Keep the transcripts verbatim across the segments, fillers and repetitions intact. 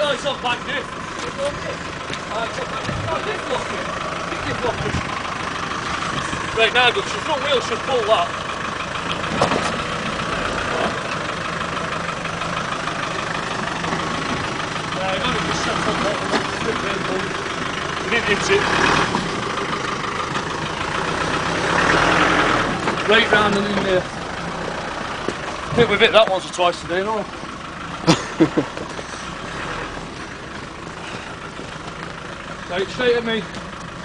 No, it's not back this. It's okay. Uh, it's not this locking. This locking. Right now, good. Your front wheel should pull that. Yeah, you've got to just set up that. You didn't hit it. Right round and in there. I think we've hit that once or twice today, no? Right, straight at me.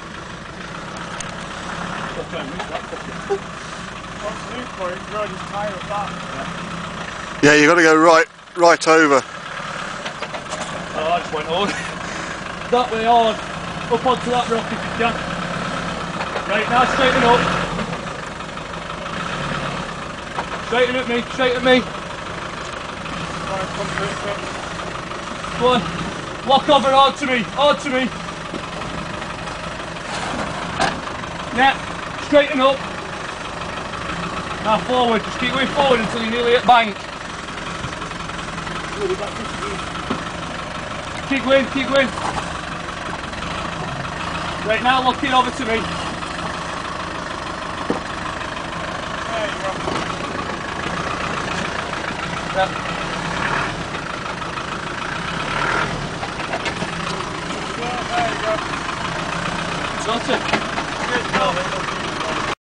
Yeah, you got to go right, right over. Oh, I just went on. That way on. Up onto that rock if you can. Right, now straighten up. Straighten at me, straight at me. Go on. Lock over onto me, onto me. Yeah, straighten up. Now forward, just keep going forward until you're nearly at bank. Keep going, keep going. Right, now lock it over to me. There you go. Yeah.